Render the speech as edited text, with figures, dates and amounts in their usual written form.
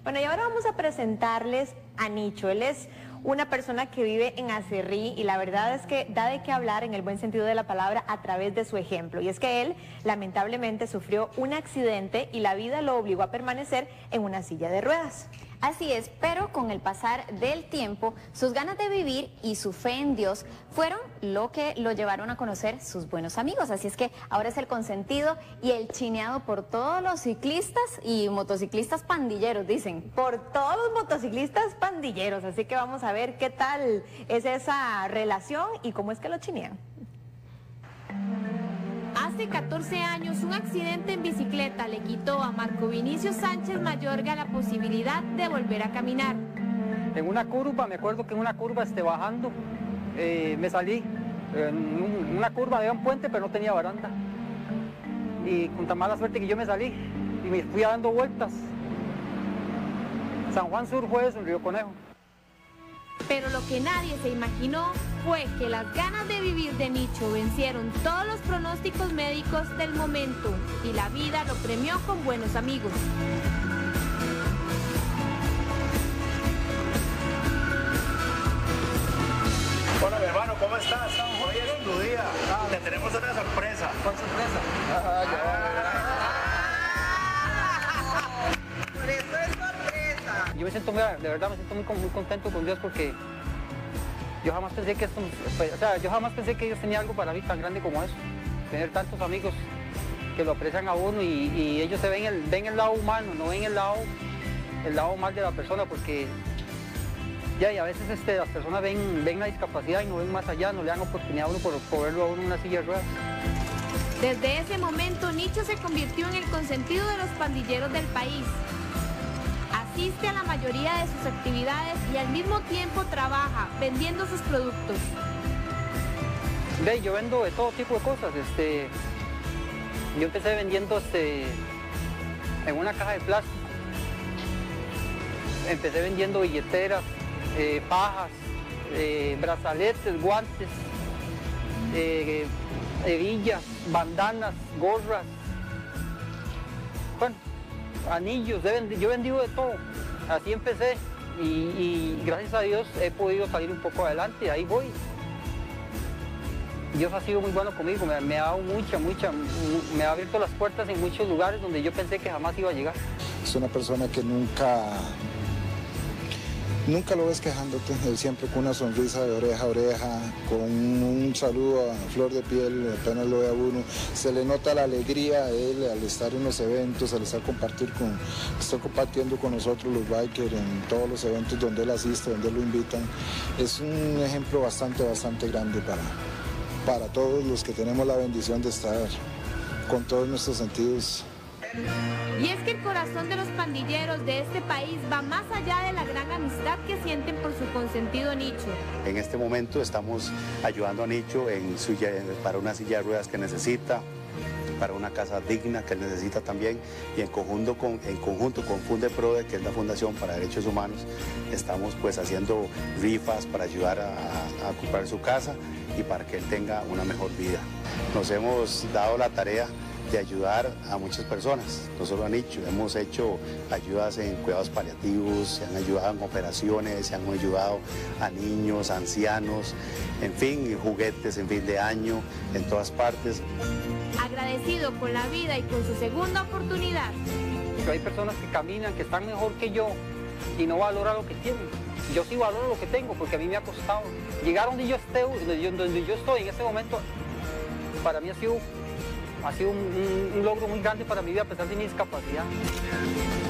Bueno, y ahora vamos a presentarles a Nicho. Él es una persona que vive en Acerrí y la verdad es que da de qué hablar en el buen sentido de la palabra a través de su ejemplo. Y es que él lamentablemente sufrió un accidente y la vida lo obligó a permanecer en una silla de ruedas. Así es, pero con el pasar del tiempo, sus ganas de vivir y su fe en Dios fueron lo que lo llevaron a conocer sus buenos amigos. Así es que ahora es el consentido y el chineado por todos los ciclistas y motociclistas pandilleros, dicen. Por todos los motociclistas pandilleros, así que vamos a ver qué tal es esa relación y cómo es que lo chinean. Hace 14 años, un accidente en bicicleta le quitó a Marco Vinicio Sánchez Mayorga la posibilidad de volver a caminar. En una curva, me acuerdo que en una curva bajando, me salí. En una curva había un puente, pero no tenía baranda. Y con tan mala suerte que yo me salí y me fui dando vueltas. San Juan Sur fue eso, en Río Conejo. Pero lo que nadie se imaginó fue que las ganas de vivir de Nicho vencieron todos los pronósticos médicos del momento y la vida lo premió con buenos amigos. Hola mi hermano, ¿cómo estás? Hoy es tu día. Te tenemos una sorpresa. ¿Cuál sorpresa? Por eso es sorpresa. Yo me siento, mira, de verdad me siento muy contento con Dios porque yo jamás pensé que esto, yo jamás pensé que Dios tenía algo para mí tan grande como eso. Tener tantos amigos que lo aprecian a uno y ellos se ven el lado humano, no ven el lado mal de la persona, porque ya, y a veces las personas ven la discapacidad y no ven más allá, no le dan oportunidad a uno por verlo a uno en una silla de ruedas. Desde ese momento, Nicho se convirtió en el consentido de los pandilleros del país. Asiste a la mayoría de sus actividades y al mismo tiempo trabaja vendiendo sus productos. Yo vendo de todo tipo de cosas. Yo empecé vendiendo en una caja de plástico. Empecé vendiendo billeteras, pajas, brazaletes, guantes, hebillas, bandanas, gorras. Bueno, anillos, yo he vendido de todo. Así empecé y gracias a Dios he podido salir un poco adelante, ahí voy. Dios ha sido muy bueno conmigo, me ha dado me ha abierto las puertas en muchos lugares donde yo pensé que jamás iba a llegar. Es una persona que nunca lo ves quejándote, él siempre con una sonrisa de oreja a oreja, con un saludo a flor de piel, apenas lo ve a uno, se le nota la alegría a él al estar en los eventos, al estar compartiendo con nosotros los bikers en todos los eventos donde él asiste, donde lo invitan. Es un ejemplo bastante grande para todos los que tenemos la bendición de estar con todos nuestros sentidos. Y es que el corazón de los pandilleros de este país va más allá de la gran amistad que sienten por su consentido Nicho. En este momento estamos ayudando a Nicho para una silla de ruedas que necesita, para una casa digna que él necesita también, y en conjunto con Fundeprode, que es la Fundación para Derechos Humanos, estamos pues haciendo rifas para ayudar a comprar su casa y para que él tenga una mejor vida. Nos hemos dado la tarea de ayudar a muchas personas, no solo a Nicho, hemos hecho ayudas en cuidados paliativos, se han ayudado en operaciones, se han ayudado a niños, ancianos, en fin, juguetes en fin de año, en todas partes. Agradecido con la vida y con su segunda oportunidad. Hay personas que caminan, que están mejor que yo y no valoran lo que tienen. Yo sí valoro lo que tengo porque a mí me ha costado. Llegar donde yo estoy en este momento, para mí ha sido un logro muy grande para mi vida a pesar de mi discapacidad.